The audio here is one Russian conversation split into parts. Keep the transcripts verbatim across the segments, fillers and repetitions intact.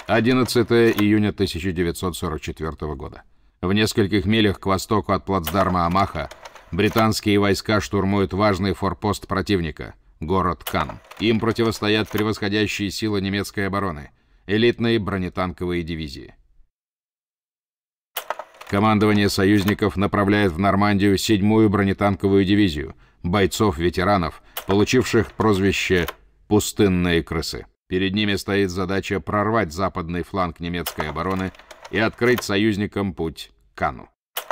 одиннадцатое июня тысяча девятьсот сорок четвёртого года. В нескольких милях к востоку от плацдарма Омаха британские войска штурмуют важный форпост противника — город Кан. Им противостоят превосходящие силы немецкой обороны — элитные бронетанковые дивизии. Командование союзников направляет в Нормандию седьмую бронетанковую дивизию, бойцов-ветеранов, получивших прозвище «пустынные крысы». Перед ними стоит задача прорвать западный фланг немецкой обороны и открыть союзникам путь к Канну.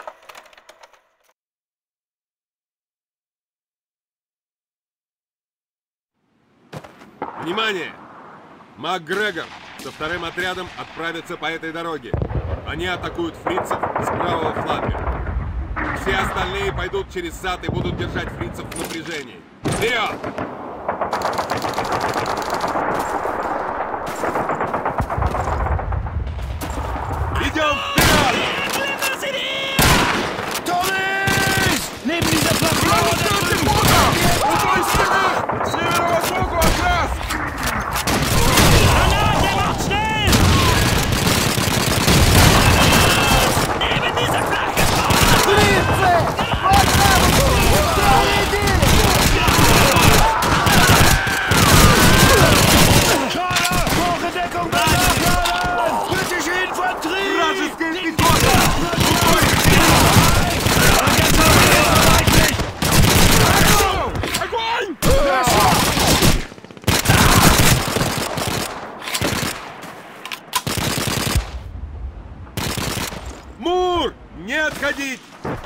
Внимание! МакГрегор со вторым отрядом отправятся по этой дороге. Они атакуют фрицев с правого фланга. Все остальные пойдут через сад и будут держать фрицев в напряжении. Вперед! Идем вперед! Товарищ! Neben dieser Plattform! У той стены! С северо-востоку от нас! Granate, macht schnell! Neben dieser Plattform! Фрицы! Вот там! Впереди! Schade! Hohe Deckung bei Nachladen! Britische Infanterie! Вражеская пехота! Мур! Не отходить!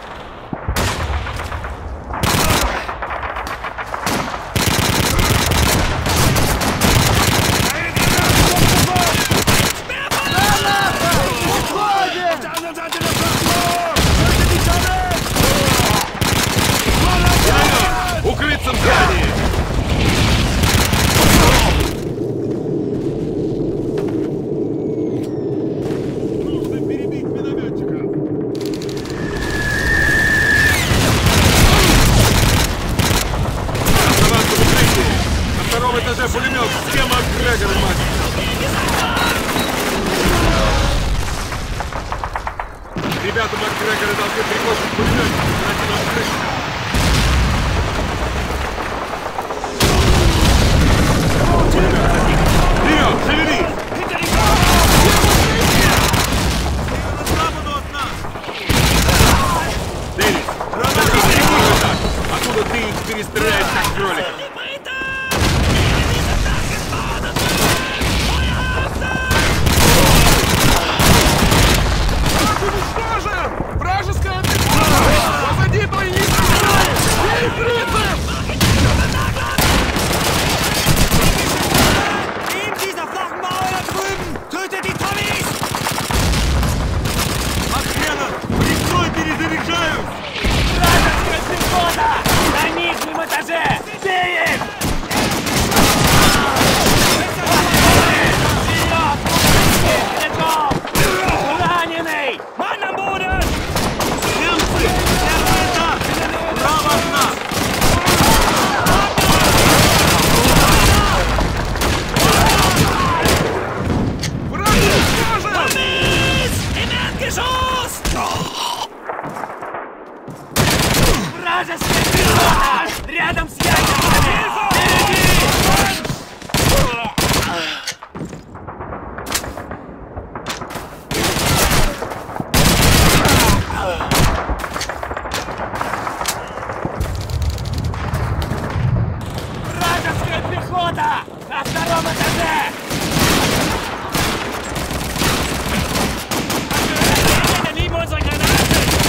Укрыться в здании! Нужно перебить минометчика! Оставаться в укрытии! На втором этаже пулемет! Все МакГрегоры, мать! Ребята МакГрегоры должны прикончить пулеметчик, иначе нам крыша! Вперед! Шевелись! Денис! Откуда ты их перестреляешь, как кроликов? Уничтожен! Вражеская пехота! Позади двойник! Ей, фрицы! Перезаряжаю! Вражеская пехота! На нижнем этаже! Бей их! Вперед! Раненый! Манн am Boden! Немцы! Первый этаж! Право от нас! Враг уничтожен! Im Erdgeschoss! Вражеская пехота! Рядом с ядерными! Впереди! Вражеская пехота! На втором этаже! Neben unseren Granaten!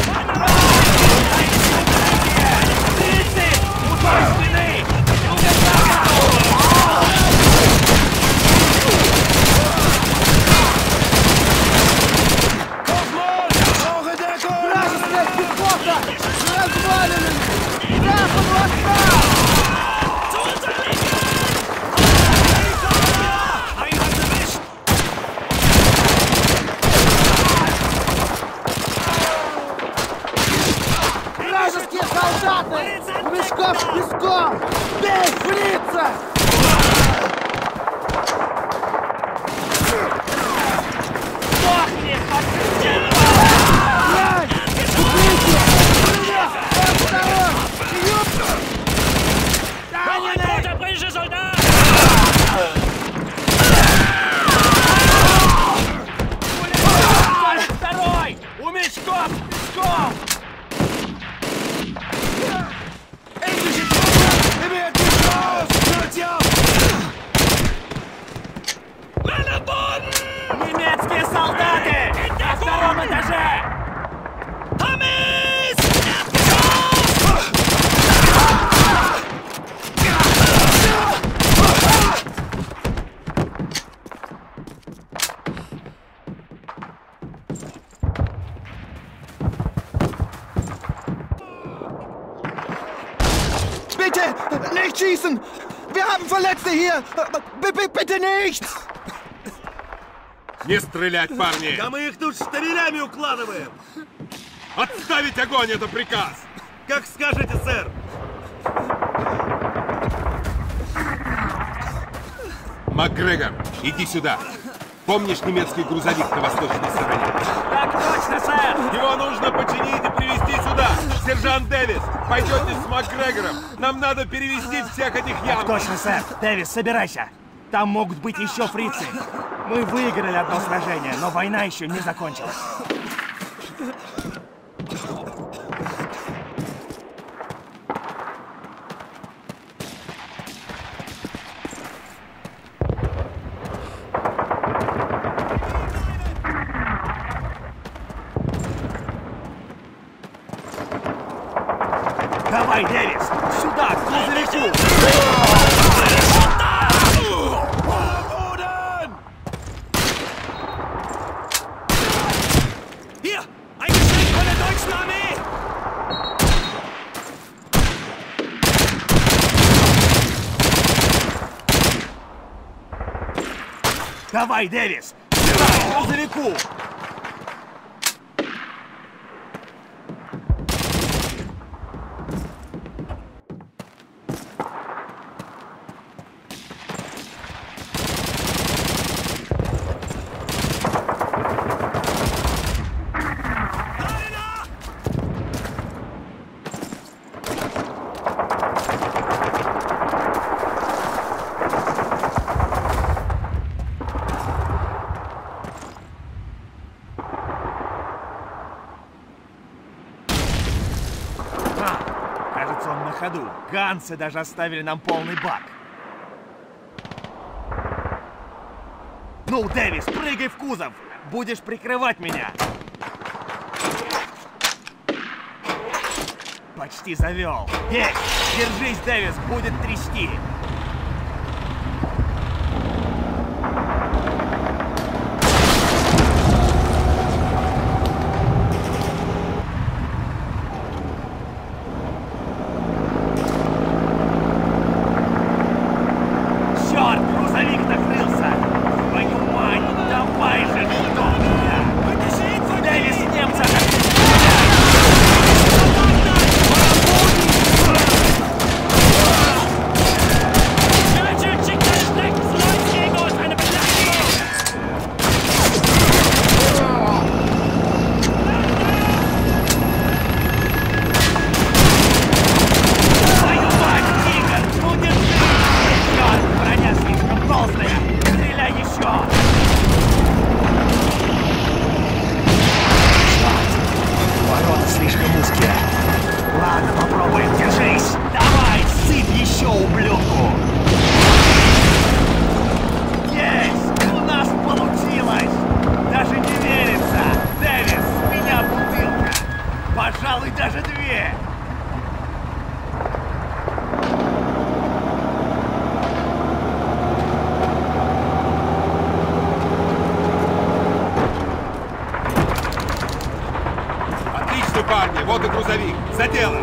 Вражеские солдаты! У мешков с песком! Бей, фрица! schießen! Wir haben Verletzte hier! B -b Bitte nicht! Не стрелять, парни! Да мы их тут штабелями укладываем! Отставить огонь, это приказ! Как скажете, сэр! МакГрегор, иди сюда! Помнишь немецкий грузовик на восточной стороне? Так точно, сэр! Его нужно починить и привезти сюда! Сержант Дэвис, пойдете с МакГрегором! Нам надо перевезти всех этих ям! Точно, сэр! Дэвис, собирайся! Там могут быть еще фрицы! Мы выиграли одно сражение, но война еще не закончилась. Давай, Дэвис! Сюда, к грузовику! Hier! Ein Geschenk von der deutschen Armee! Давай, Дэвис! Сюда, к грузовику! Кажется, он на ходу. Ганцы даже оставили нам полный бак. Ну, Дэвис, прыгай в кузов! Будешь прикрывать меня! Почти завел. Есть! Держись, Дэвис, будет трясти! Черт, грузовик накрылся! Твою мать, давай же, что меня! Дэвис, немца! Твою мать, тигр! Ну держи! Черт, броня слишком толстая! Стреляй еще! Ворота слишком узкие. Ладно, попробуем, держись. Давай, сыпь еще, ублюдку. Есть! У нас получилось! Даже не верится! Дэвис, с меня бутылка! Пожалуй, даже две! Отлично, парни! Вот и грузовик! За дело!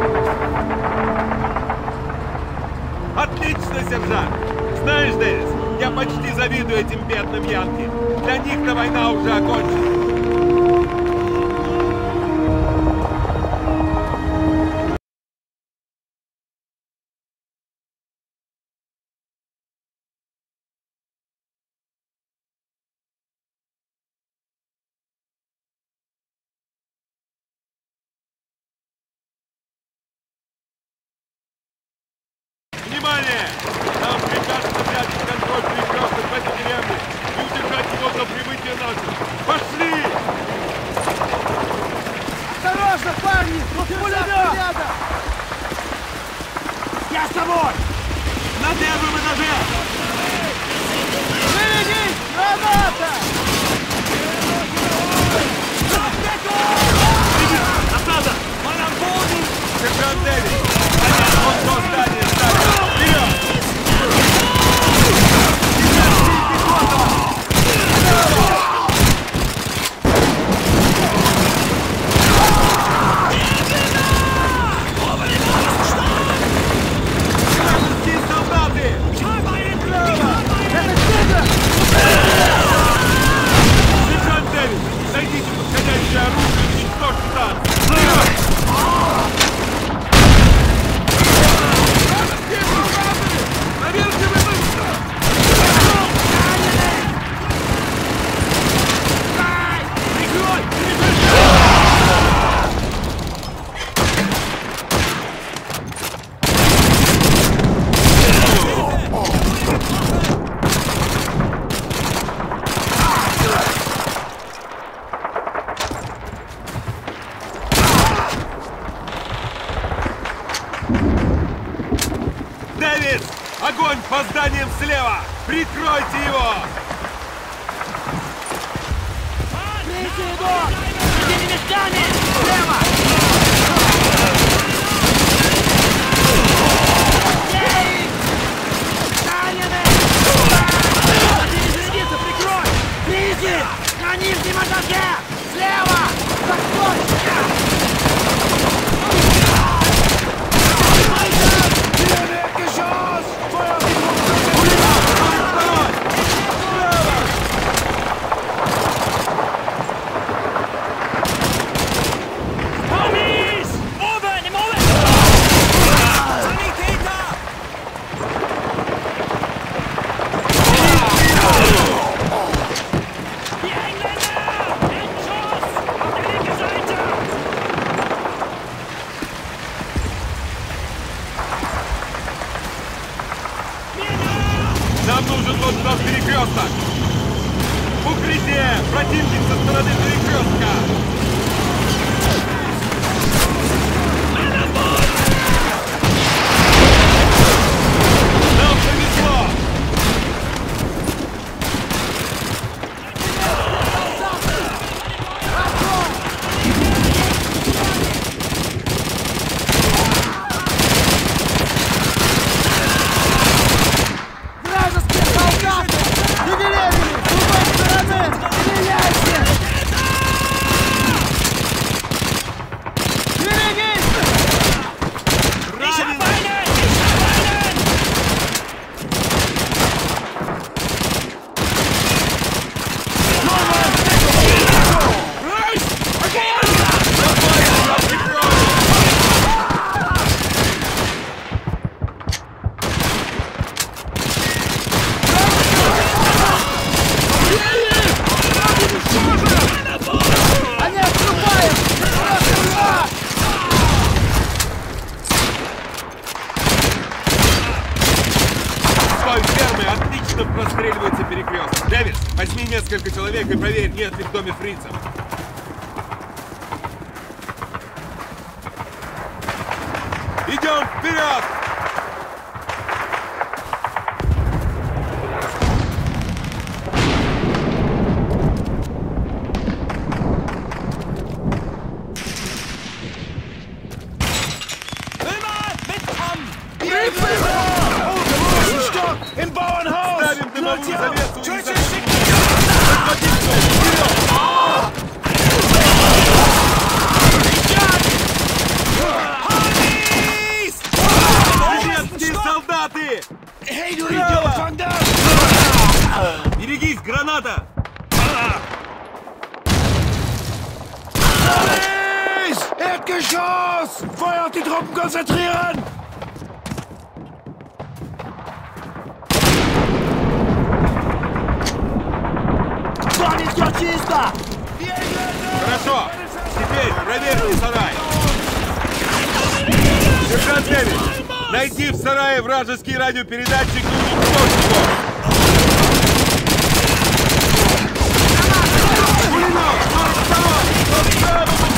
Отлично, сержант! Знаешь, Дэвис, я почти завидую этим бедным янки. Для них-то война уже окончена. Внимание! Нам приказано взять под контроль перекресток в этой деревне и удержать его до прибытия наших. Пошли! Прикройте его! Фрицы идут! Этими местами! Слева! Ранены! Берегите, прикрой! Фрицы! На нижнем этаже! Слева! Подходь! Нам нужен вот тот перекресток! Укрытие! Противник со стороны перекрестка! Нам повезло! Вражеские солдаты! За деревьями! С другой стороны! Стреляйте! Берегись! Они отступают! С той фермы отлично простреливается перекресток. Дэвис, возьми несколько человек и проверь, нет ли в доме фрицев. Идем вперед! Im Bauernhaus! Ставим дымовую завесу и Чуть-чуть захватим вперед! Немецкие солдаты! Hey, du Idiot! Fang das! Берегись, граната! Links! Erdgeschoss! Feuer auf die Truppen konzentrieren! Парни, все чисто! Хорошо! Теперь проверьте сарай! Сержант Дэвис, найди в сарае вражеский радиопередатчик и уничтожь его! Пулемет! сорок второй!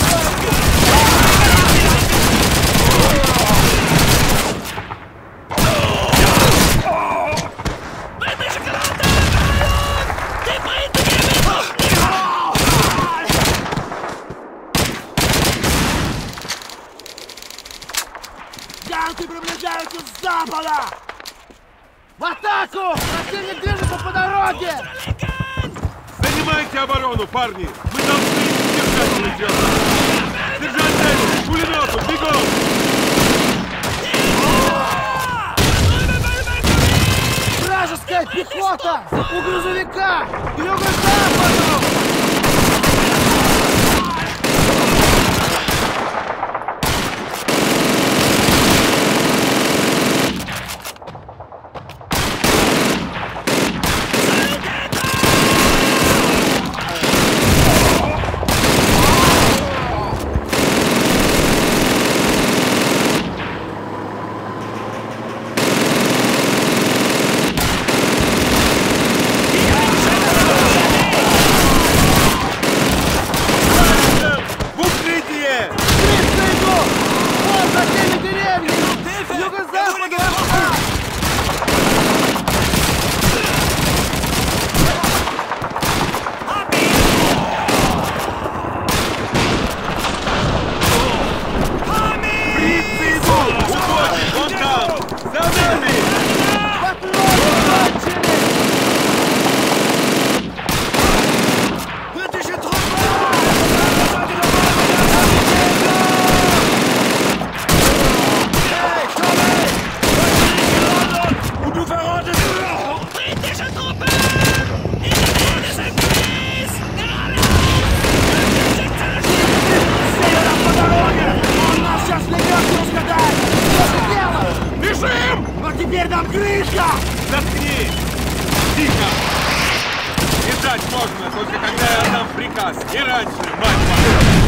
Янки приближаются с запада! В атаку! Противник движется по дороге! Занимайте оборону, парни! Мы должны держать легион! Сержант Дэвис, пулемету, бегом! Вражеская пехота! У грузовика! К юго-западу! приказ, не раньше, мать вашу!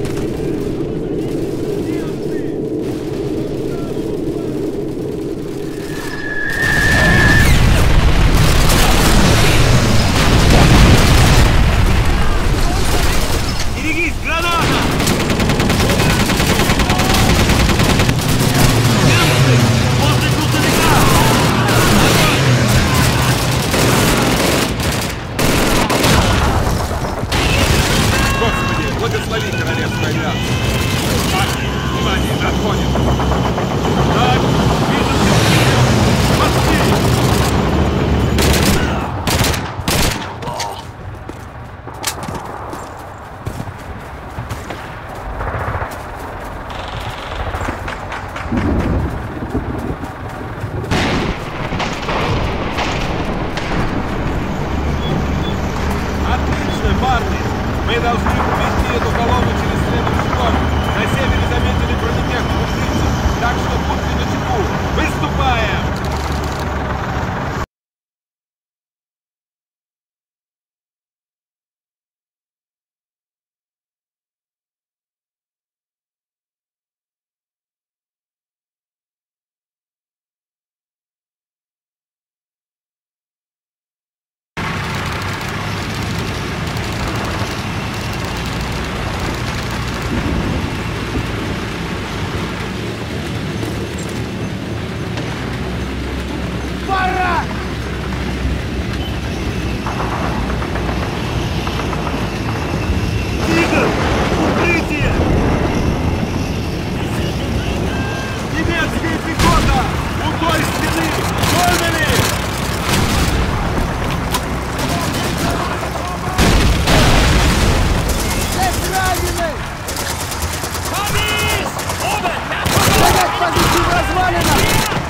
Берегись, граната! После грузовика! Господи, благослови королевскую авиацию! Парни, внимание, отходим! Так, вижу, пошли! Отлично, парни! Мы должны увести эту колонну через следующий город. На севере заметили бронетехнику фрицев, так что будьте начеку. Выступаем! Тигр! Укрытие! Немецкая пехота! У той стены! Поняли! Есть раненый! Занять позицию в развалинах!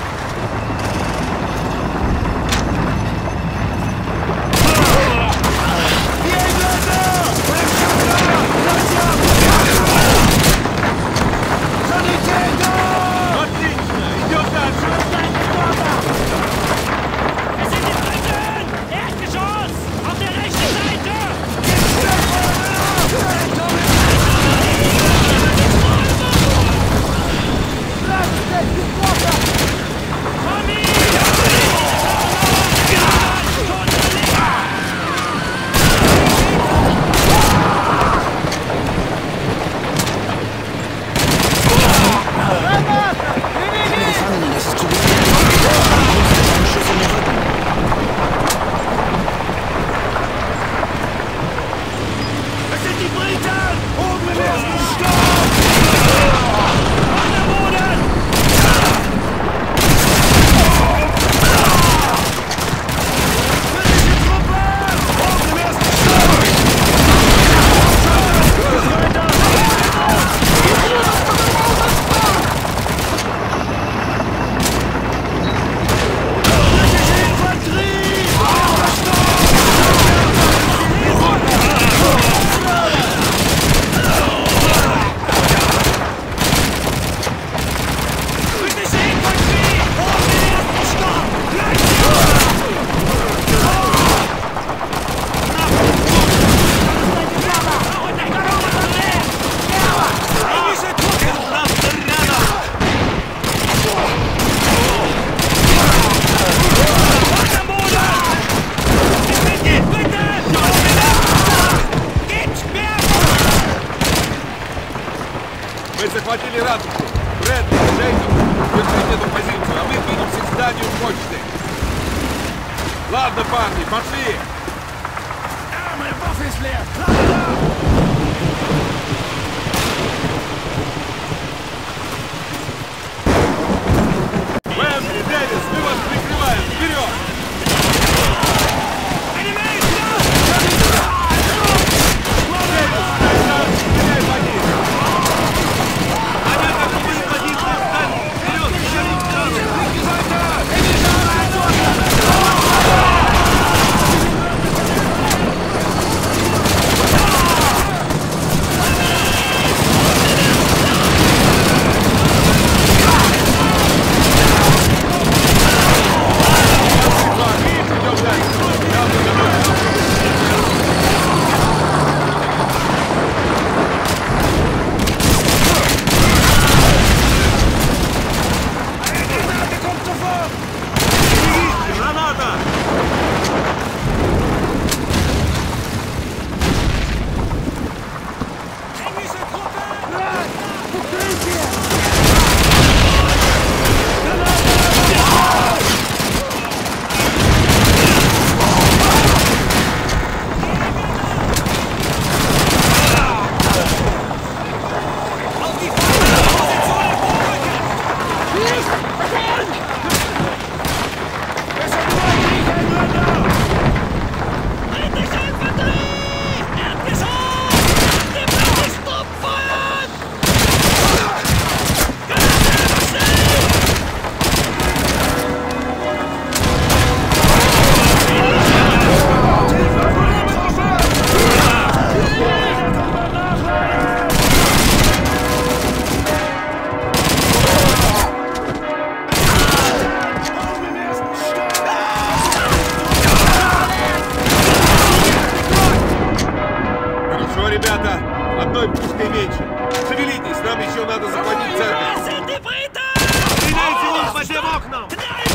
Отлично! Идем дальше! Мы захватили ратушу. Брэдли, Джейкоб, держите эту позицию, а мы двинемся к зданию почты. Ладно, парни, пошли! Вэмбли, Дэвис, мы вас прикрываем! Вперед! одной пушкой меньше. Шевелитесь, нам еще надо захватить церковь. Стреляйте вон по всем окнам!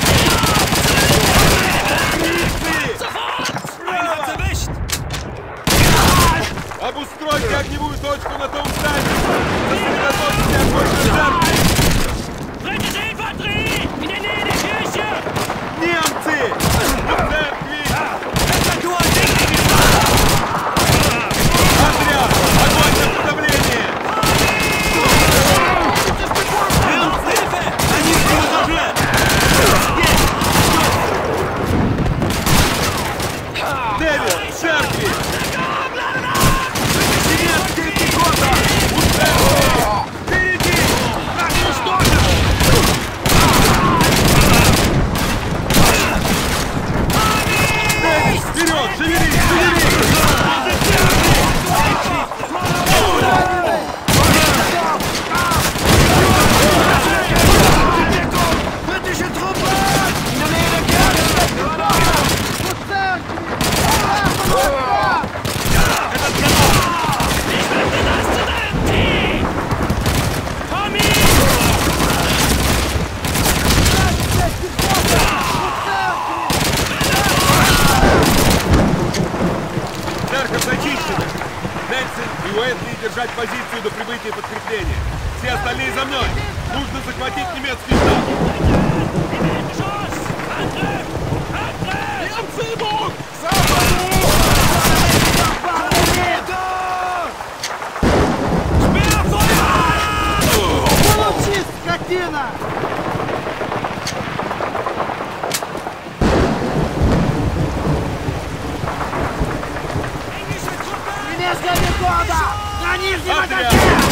Обустройте огневую точку на том здании! Сосредоточьте огонь на церкви! Немцы! На церкви! Отряд! Огонь на подавление! Они в этаже! Дэвид! Церкви! Держать позицию до прибытия подкрепления. Все остальные за мной. Нужно захватить немецкий штаб. Немцы идут! Получи, скотина! Немецкая пехота! На нижнем этаже!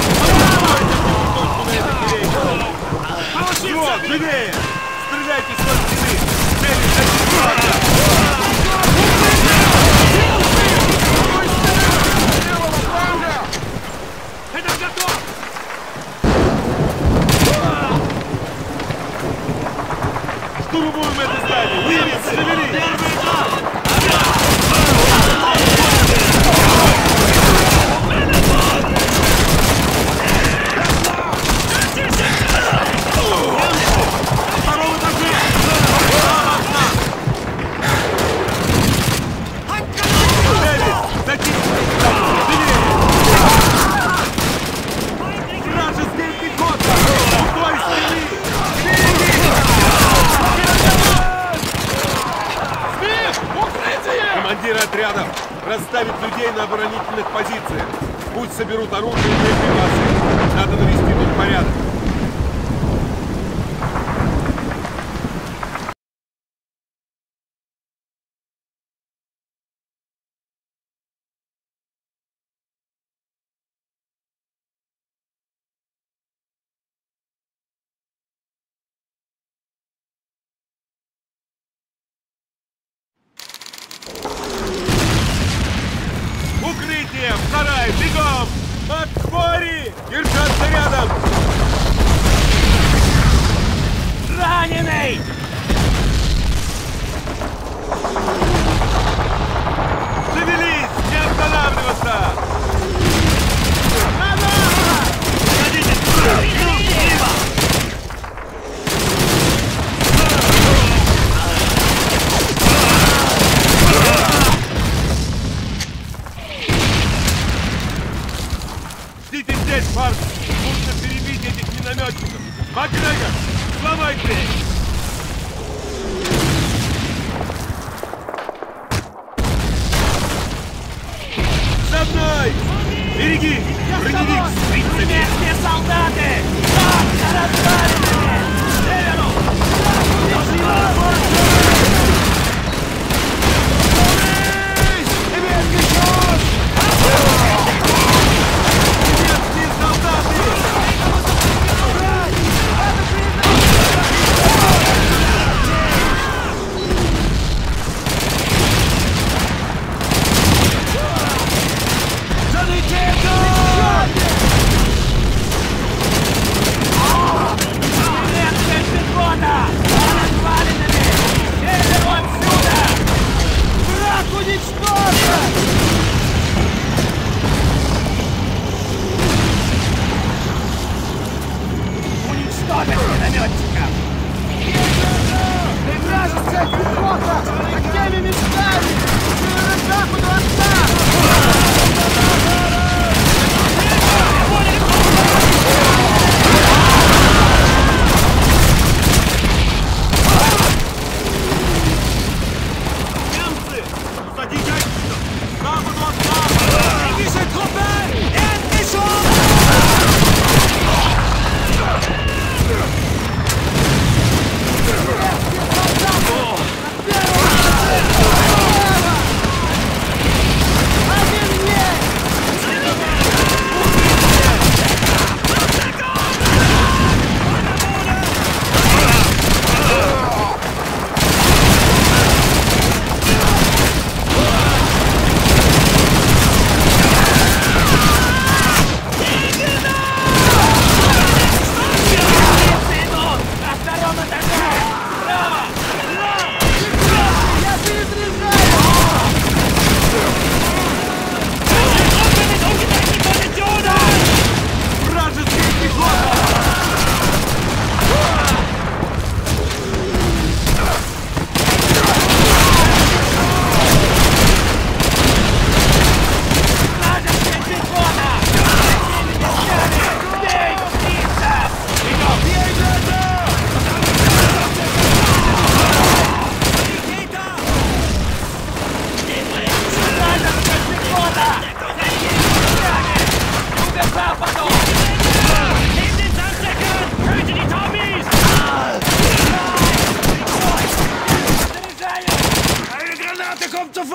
Вот, живее! Стреляйте с той стены! Цель зачистить! Это готов! Штурмуем это здание! Немец, шевелись! Командиры отрядов расставить людей на оборонительных позициях. Пусть соберут оружие и боеприпасы. Надо навести тут порядок. Укрытие! В сарай! Бегом! Макфори! Держаться рядом! Раненый! Шевелись! Не останавливаться! Ходите сюда! Живо! Ждите здесь, Марк! Нужно перебить этих минометчиков! Макгрегор! Сломай дверь! За мной! Береги! Броневик с фрицами! Немецкие солдаты! Так, развалины! Северу! Немецкая пехота! Развалинами!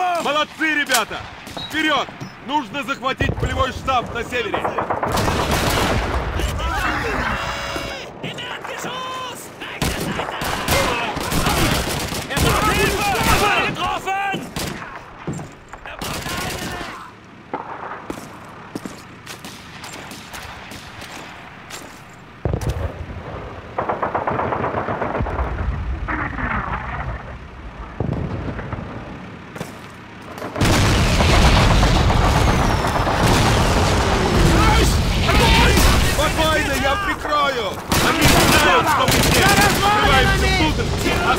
Молодцы, ребята! Вперед! Нужно захватить полевой штаб на севере! Спокойно, я прикрою! Они знают, что мы здесь! Скрываемся внутрь! А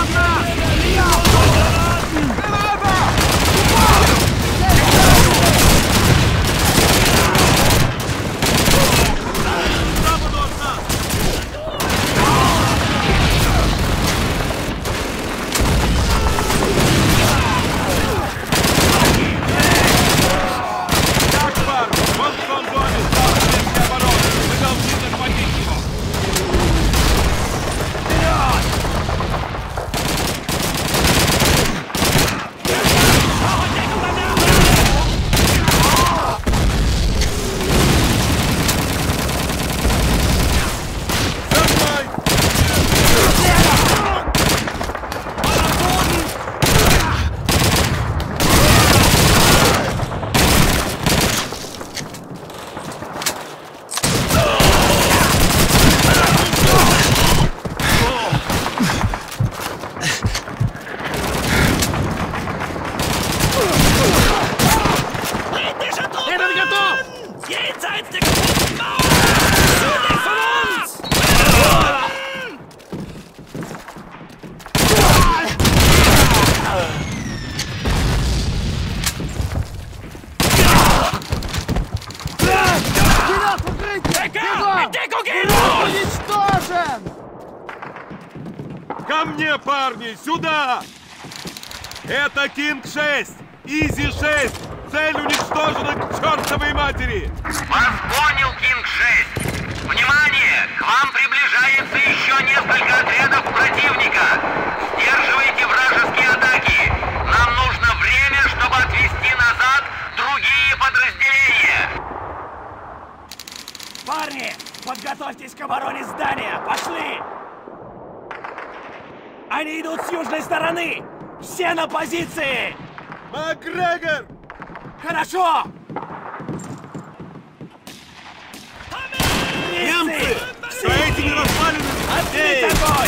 ко мне, парни! Сюда! Это Кинг шесть! Изи шесть! Цель уничтожена к чертовой матери! Вас понял, Кинг шесть! Внимание! К вам приближается еще несколько отрядов противника! Сдерживайте вражеские атаки! Нам нужно время, чтобы отвести назад другие подразделения! Парни, подготовьтесь к обороне здания! Пошли! Они идут с южной стороны! Все на позиции! Макгрегор! Хорошо! Немцы! За этими развалинами! Открыть огонь!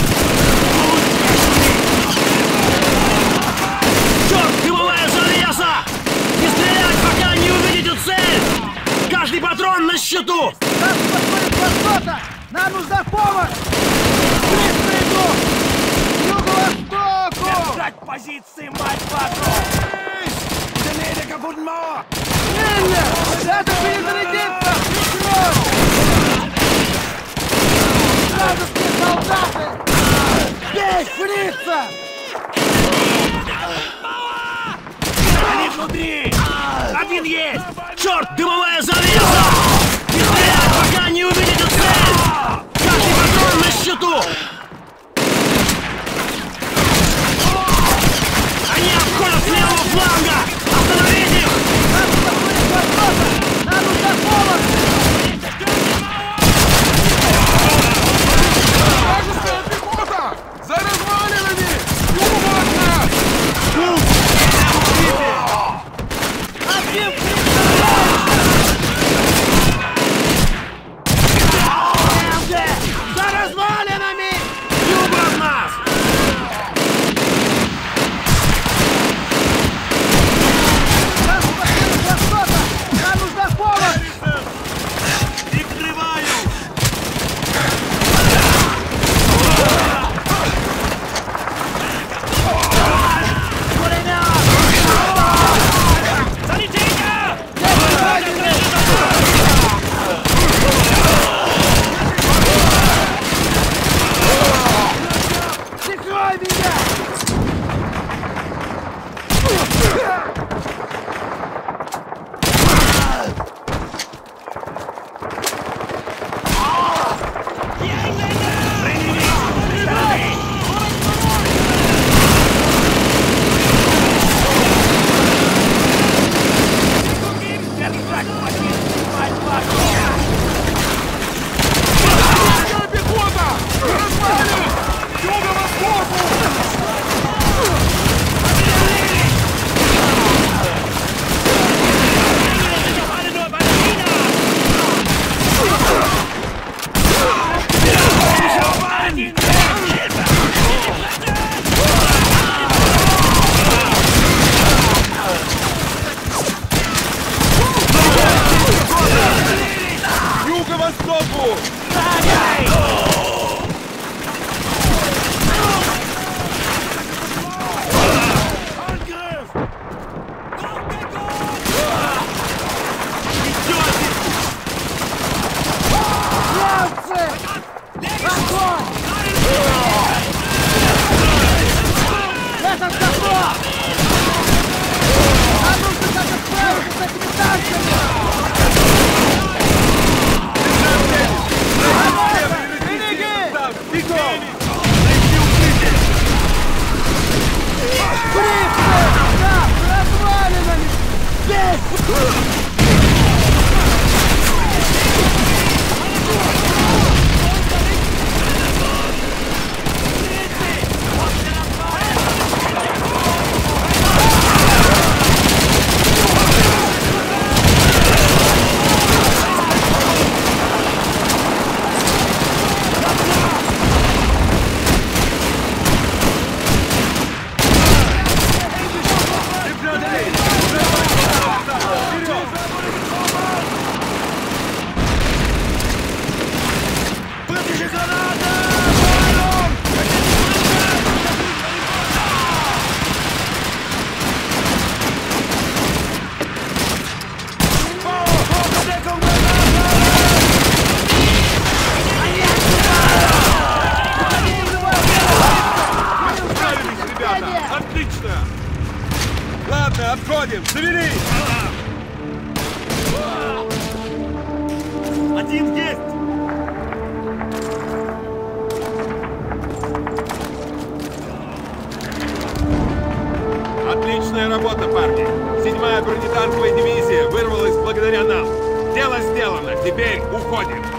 Черт, дымовая завеса! Не стрелять, пока не увидите цель! Каждый патрон на счету! Нас подходит высота! Нам нужна помощь! Быстро иду! К юго-востоку! Держать позиции, мать вашу! Миллер! Это перезарядиться! Прикрой! Вражеские солдаты! Бей фрица! Они внутри! Один есть! Черт, дымовая завеса! Не стрелять, пока не увидите цель! Каждый патрон на счету! Они обходят с левого фланга! Остановить их! Нас подходит высота! Нам нужна помощь! Вражеская пехота! За развалинами! Умотно! Один За развалинами! Подходим! Завели! Один есть! Отличная работа, парни! Седьмая бронетанковая дивизия вырвалась благодаря нам. Дело сделано, теперь уходим.